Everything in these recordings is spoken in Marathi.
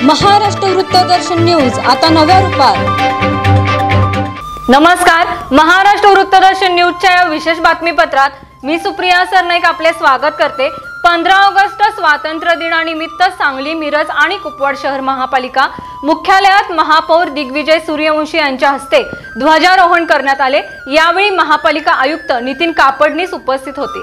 महाराष्ट्र वृत्तदर्शन न्यूज आता नव्या रूपात। नमस्कार, महाराष्ट्र वृत्तदर्शन न्यूजच्या या विशेष बातमीपत्रात मी सुप्रिया सरनाईक आपले स्वागत करते। 15 ऑगस्ट स्वातंत्र्य दिनानिमित्त सांगली, मिरज आणि कुपवाड शहर महापालिका मुख्यालयात महापौर दिग्विजय सूर्यवंशी यांच्या हस्ते ध्वजारोहण करण्यात आले। यावेळी महापालिका आयुक्त नितीन कापडनीस उपस्थित होते।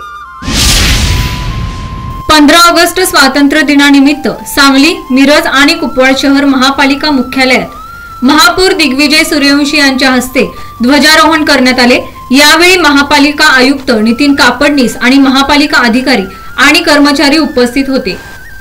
15 ऑगस्ट स्वातंत्र्य दिनानिमित्त सांगली, मिरज आणि कुपवाड शहर महापालिका मुख्यालयात महापौर दिग्विजय सूर्यवंशी यांच्या हस्ते ध्वजारोहण करण्यात आले। यावेळी महापालिका आयुक्त नितीन कापडनीस आणि महापालिका अधिकारी आणि कर्मचारी उपस्थित होते।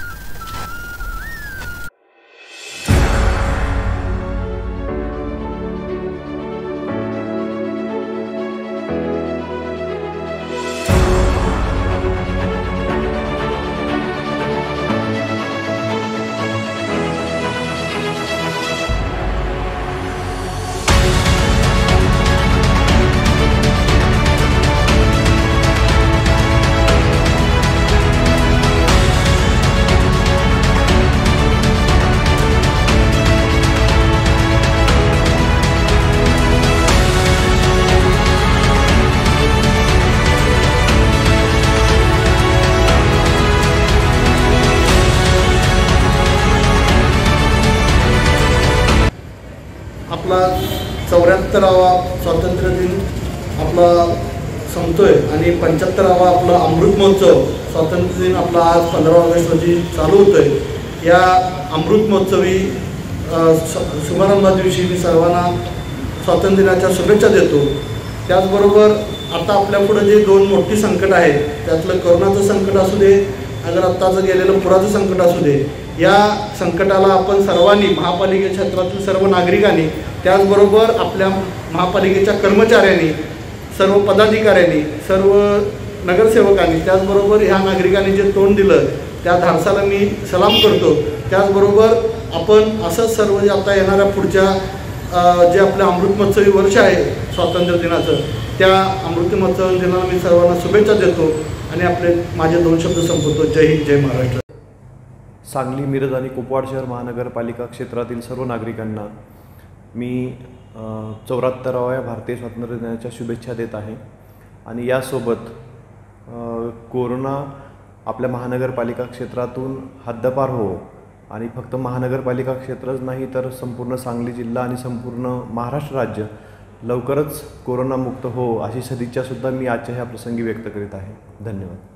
आपला 74वा स्वातंत्र्य दिन आपला संपतोय आणि 75वा आपला अमृत महोत्सव स्वातंत्र्य दिन आपला आज 15 ऑगस्ट रोजी चालू होतोय। या अमृत महोत्सवी शुभारंभा दिवशी मी सर्वांना स्वातंत्र्य दिनाच्या शुभेच्छा देतो। त्याचबरोबर आता आपल्यापुढे जे दोन मोठी संकट आहेत, त्यातलं कोरोनाचं संकट असू दे, अगर आत्ताचं गेलेलं पुराचं संकट असू दे, या संकटाला आपण सर्वांनी, महापालिका क्षेत्रातील सर्व नागरिकांनी, त्याचबरोबर आपल्या महापालिकेच्या कर्मचाऱ्यांनी, सर्व पदाधिकाऱ्यांनी, सर्व नगरसेवकांनी, त्याचबरोबर ह्या नागरिकांनी जे तोंड दिलं त्या धाडसाला मी सलाम करतो। त्याचबरोबर आपण असंच सर्व जे आता येणाऱ्या पुढच्या जे आपलं अमृत महोत्सवी वर्ष आहे स्वातंत्र्य दिनाचं, त्या अमृत महोत्सव दिनाला मी सर्वांना शुभेच्छा देतो आणि आपले माझे 2 शब्द संपवतो। जय हिंद, जय महाराष्ट्र। सांगली, मिरज आणि कुपवाड शहर महानगरपालिका क्षेत्रातील सर्व नागरिकांना मी 74व्या भारतीय स्वातंत्र्य दिनाच्या शुभेच्छा देत आहे। आणि यासोबत कोरोना आपल्या महानगरपालिका क्षेत्रातून हद्दपार हो आणि फक्त महानगरपालिका क्षेत्रच नाही तर संपूर्ण सांगली जिल्हा आणि संपूर्ण महाराष्ट्र राज्य लवकरच कोरोनामुक्त हो अशी सदिच्छासुद्धा मी आजच्या ह्या प्रसंगी व्यक्त करीत आहे। धन्यवाद।